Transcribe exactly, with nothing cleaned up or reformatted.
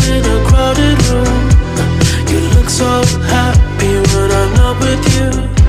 in a crowded room. You look so happy when I'm not with you.